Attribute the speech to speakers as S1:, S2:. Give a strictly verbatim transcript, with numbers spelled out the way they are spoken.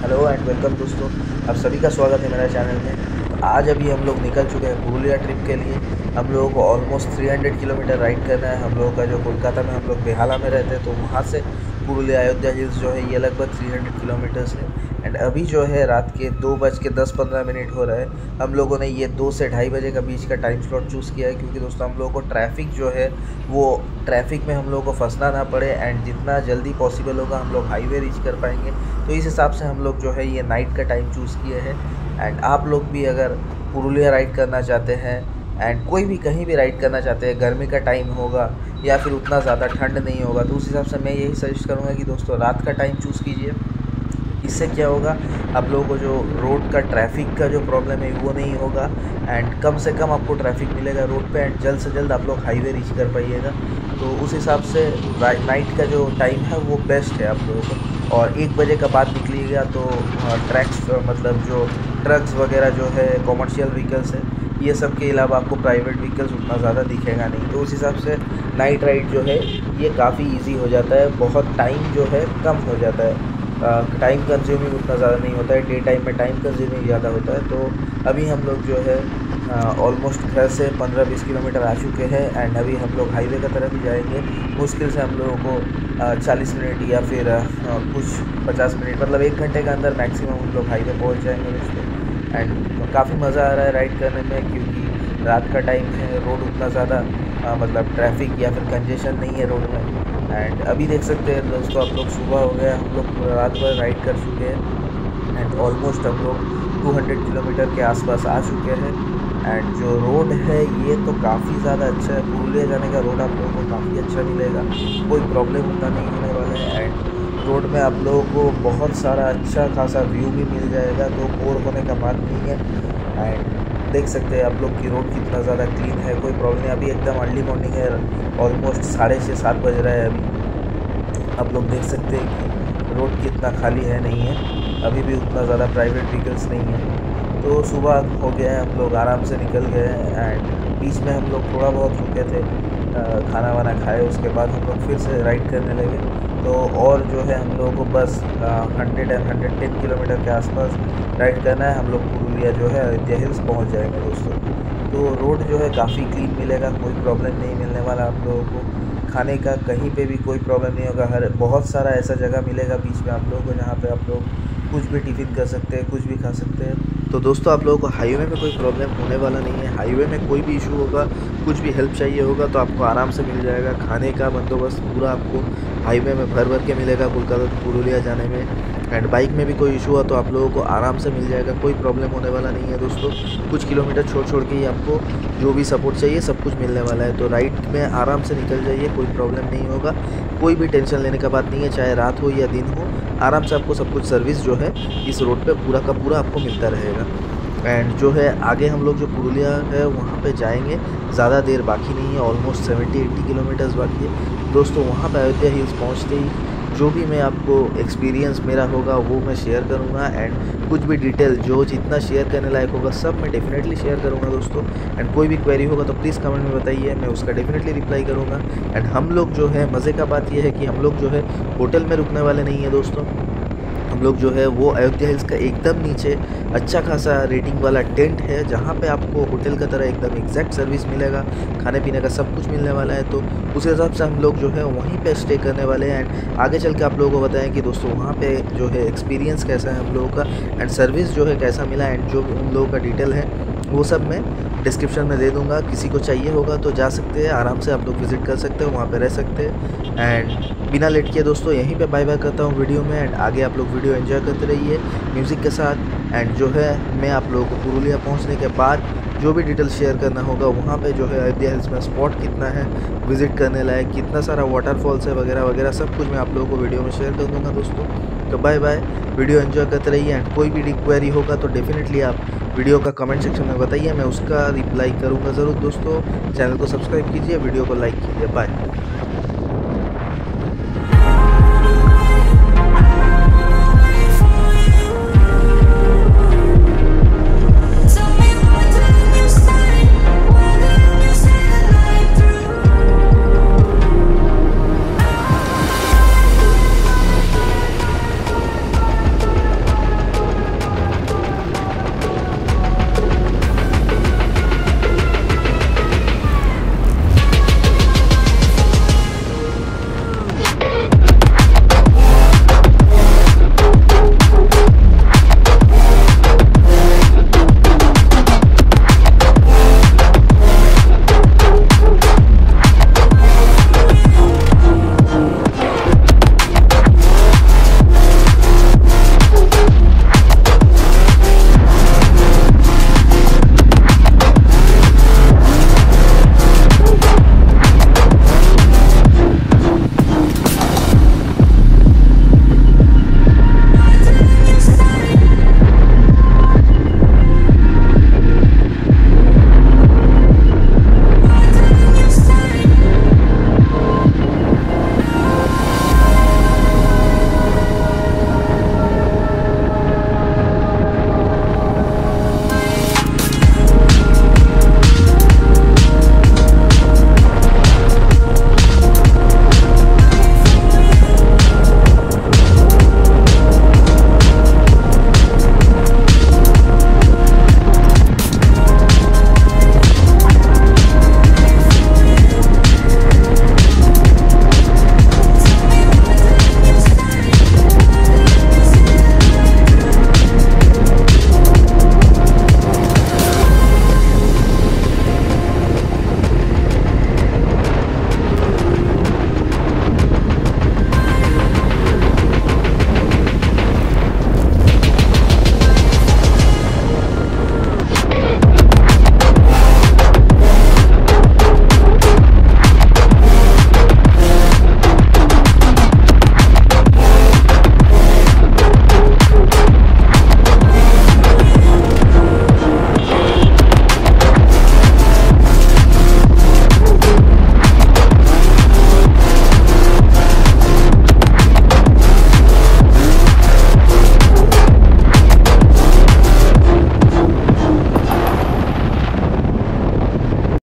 S1: Hello and welcome दोस्तों, आप सभी का स्वागत है मेरे चैनल में। तो आज अभी हम लोग निकल चुके हैं पुरुलिया ट्रिप के लिए। हम लोगों को ऑलमोस्ट तीन सौ किलोमीटर राइड करना है। हम लोगों का जो कोलकाता में हम लोग बेहाला में रहते हैं, तो वहाँ से पुरुलिया अयोध्या हिल्स जो है ये लगभग तीन सौ किलोमीटर्स है। एंड अभी जो है रात के दो बज के दस पंद्रह मिनट हो रहे हैं। हम लोगों ने ये दो से ढाई बजे का बीच का टाइम स्लॉट चूज़ किया है, क्योंकि दोस्तों हम लोगों को ट्रैफिक जो है वो ट्रैफिक में हम लोगों को फंसना ना पड़े एंड जितना जल्दी पॉसिबल होगा हम लोग हाईवे रीच कर पाएंगे। तो इस हिसाब से हम लोग जो है ये नाइट का टाइम चूज़ किए हैं। एंड आप लोग भी अगर पुरुलिया राइड करना चाहते हैं एंड कोई भी कहीं भी राइड करना चाहते हैं, गर्मी का टाइम होगा या फिर उतना ज़्यादा ठंड नहीं होगा, तो उस हिसाब से मैं यही सजेस्ट करूँगा कि दोस्तों रात का टाइम चूज़ कीजिए। इससे क्या होगा, आप लोगों को जो रोड का ट्रैफिक का जो प्रॉब्लम है वो नहीं होगा एंड कम से कम आपको ट्रैफिक मिलेगा रोड पे एंड जल्द से जल्द आप लोग हाईवे रीच कर पाइएगा। तो उस हिसाब से नाइट का जो टाइम है वो बेस्ट है आप लोगों को। और एक बजे का बाद निकलिएगा तो ट्रैक्स मतलब जो ट्रक्स वगैरह जो है कॉमर्शियल व्हीकल्स है ये सब के अलावा आपको प्राइवेट व्हीकल्स उतना ज़्यादा दिखेगा नहीं। तो उस हिसाब से नाइट राइड जो है ये काफ़ी ईजी हो जाता है, बहुत टाइम जो है कम हो जाता है, टाइम कंज्यूमिंग उतना ज़्यादा नहीं होता है। डे टाइम में टाइम कंज्यूमिंग ज़्यादा होता है। तो अभी हम लोग जो है ऑलमोस्ट घर से पंद्रह बीस किलोमीटर आ चुके हैं एंड अभी हम लोग हाईवे की तरफ ही जाएंगे। मुश्किल से हम लोगों को चालीस मिनट या फिर आ, कुछ पचास मिनट मतलब एक घंटे के अंदर मैक्सिमम हम लोग हाईवे पहुंच जाएंगे दोस्तों। एंड काफ़ी मज़ा आ रहा है राइड करने में, क्योंकि रात का टाइम है, रोड उतना ज़्यादा मतलब ट्रैफिक या फिर कंजेशन नहीं है रोड में। एंड अभी देख सकते हैं दोस्तों आप लोग, सुबह हो गया, हम लोग पूरा रात भर राइड कर चुके हैं एंड ऑलमोस्ट हम लोग दो सौ किलोमीटर के आसपास आ चुके हैं। एंड जो रोड है ये तो काफ़ी ज़्यादा अच्छा है। पुरुलिया जाने का रोड आप लोगों को काफ़ी अच्छा मिलेगा, कोई प्रॉब्लम उतना नहीं होने वाला है। एंड रोड में आप लोगों को बहुत सारा अच्छा खासा व्यू भी मिल जाएगा, तो बोर होने का बात नहीं है। एंड देख सकते हैं आप लोग की रोड कितना ज़्यादा क्लीन है, कोई प्रॉब्लम नहीं। अभी एकदम अर्ली मॉर्निंग है, ऑलमोस्ट साढ़े छः सात बज रहा है अभी। आप लोग देख सकते हैं कि रोड कितना खाली है नहीं है, अभी भी उतना ज़्यादा प्राइवेट व्हीकल्स नहीं है। तो सुबह हो गया है, हम लोग आराम से निकल गए एंड बीच में हम लोग थोड़ा बहुत रुके थे, खाना वाना खाए, उसके बाद हम लोग फिर से राइड करने लगे। तो और जो है हम लोगों को बस hundred and hundred ten kilometre के आसपास राइड करना है। हम लोग पुरुलिया जो है अयोध्या हिल्स पहुंच जाएंगे दोस्तों। तो रोड जो है काफ़ी क्लीन मिलेगा, कोई प्रॉब्लम नहीं मिलने वाला आप लोगों को। खाने का कहीं पे भी कोई प्रॉब्लम नहीं होगा, हर बहुत सारा ऐसा जगह मिलेगा बीच में आप लोगों को जहाँ पे आप लोग कुछ भी टिफ़िन कर सकते हैं, कुछ भी खा सकते हैं। तो दोस्तों आप लोगों को हाईवे में कोई प्रॉब्लम होने वाला नहीं है। हाईवे में कोई भी इशू होगा, कुछ भी हेल्प चाहिए होगा तो आपको आराम से मिल जाएगा। खाने का बंदोबस्त पूरा आपको हाईवे में भर भर के मिलेगा कोलकाता से पुरुलिया जाने में। एंड बाइक में भी कोई इशू हुआ तो आप लोगों को आराम से मिल जाएगा, कोई प्रॉब्लम होने वाला नहीं है दोस्तों। कुछ किलोमीटर छोड़ छोड़ के ही आपको जो भी सपोर्ट चाहिए सब कुछ मिलने वाला है। तो राइड में आराम से निकल जाइए, कोई प्रॉब्लम नहीं होगा, कोई भी टेंशन लेने का बात नहीं है। चाहे रात हो या दिन हो, आराम से आपको सब कुछ सर्विस जो है इस रोड पे पूरा का पूरा आपको मिलता रहेगा। एंड जो है आगे हम लोग जो पुरुलिया है वहाँ पे जाएंगे, ज़्यादा देर बाकी नहीं है, ऑलमोस्ट सेवेंटी एट्टी किलोमीटर्स बाकी है दोस्तों। वहाँ पे अयोध्या हिल्स पहुँचते ही जो भी मैं आपको एक्सपीरियंस मेरा होगा वो मैं शेयर करूँगा एंड कुछ भी डिटेल जो जितना शेयर करने लायक होगा सब मैं डेफिनेटली शेयर करूँगा दोस्तों। एंड कोई भी क्वेरी होगा तो प्लीज़ कमेंट में बताइए, मैं उसका डेफिनेटली रिप्लाई करूँगा। एंड हम लोग जो है मज़े का बात यह है कि हम लोग जो है होटल में रुकने वाले नहीं है दोस्तों। हम लोग जो है वो अयोध्या हिल्स का एकदम नीचे अच्छा खासा रेटिंग वाला टेंट है, जहाँ पे आपको होटल का तरह एकदम एग्जैक्ट सर्विस मिलेगा, खाने पीने का सब कुछ मिलने वाला है। तो उस हिसाब से हम लोग जो है वहीं पे स्टे करने वाले हैं। एंड आगे चल के आप लोगों को बताएं कि दोस्तों वहाँ पे जो है एक्सपीरियंस कैसा है हम लोगों का एंड सर्विस जो है कैसा मिला एंड जो उन लोगों का डिटेल है वो सब मैं डिस्क्रिप्शन में दे दूंगा। किसी को चाहिए होगा तो जा सकते हैं, आराम से आप लोग विज़िट कर सकते हो, वहाँ पे रह सकते हैं। एंड बिना लेट किए दोस्तों यहीं पे बाय बाय करता हूँ वीडियो में। एंड आगे आप लोग वीडियो एंजॉय करते रहिए म्यूज़िक के साथ। एंड जो है मैं आप लोगों को पुरुलिया पहुँचने के बाद जो भी डिटेल शेयर करना होगा वहाँ पे जो है अयोध्या हिल्स में स्पॉट कितना है विज़िट करने लायक, कितना सारा वाटरफॉल्स है वगैरह वगैरह सब कुछ मैं आप लोगों को वीडियो में शेयर कर दूँगा दोस्तों। तो बाय बाय, वीडियो एंजॉय करते रहिए। एंड कोई भी क्वेरी होगा तो डेफिनेटली आप वीडियो का कमेंट सेक्शन में बताइए, मैं उसका रिप्लाई करूँगा ज़रूर दोस्तों। चैनल को सब्सक्राइब कीजिए, वीडियो को लाइक कीजिए। बाय।